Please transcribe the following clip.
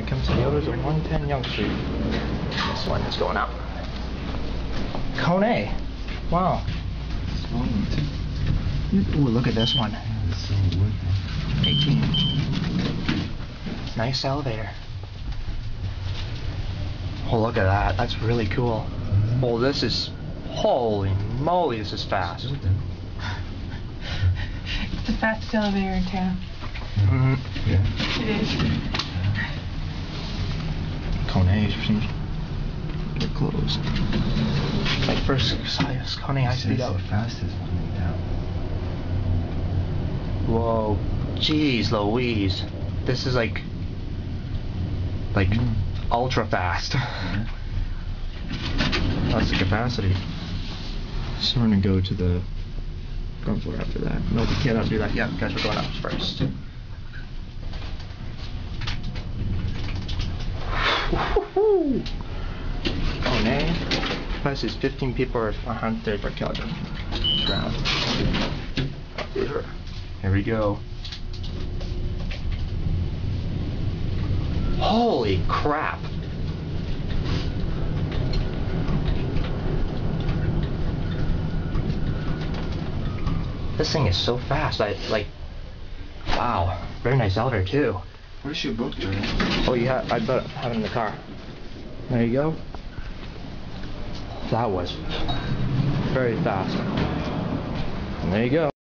come to the Yodas at 110 Yonge Street. This one is going up. Kone. Wow. Ooh, look at this one. 18. Nice elevator. Oh, look at that. That's really cool. Oh, this is... Holy moly, this is fast. It's the fastest elevator in town. Yeah. It is. Kone seems... They're closed. Like first Kone high speed out. The fastest one down. Whoa. Jeez Louise. This is like ultra fast. Yeah. That's the capacity. So we're gonna go to the ground floor after that. No, we cannot do that yet because we're going up first. Kone. Plus is 15 people or 130 per kilogram. Ground. Here we go. Holy crap! This thing is so fast. Wow, very nice elevator too. Where's your book, Jordan? Oh, you have? I bet have it in the car. There you go. That was very fast. And there you go.